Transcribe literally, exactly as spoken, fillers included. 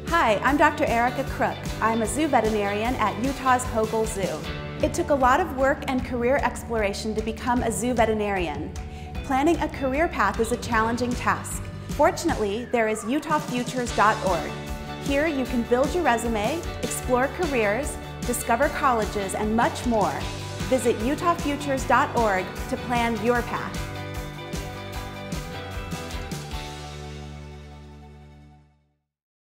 Hi, I'm Doctor Erica Crook. I'm a zoo veterinarian at Utah's Hogle Zoo. It took a lot of work and career exploration to become a zoo veterinarian. Planning a career path is a challenging task. Fortunately, there is Utah Futures dot org. Here you can build your resume, explore careers, discover colleges, and much more. Visit Utah Futures dot org to plan your path.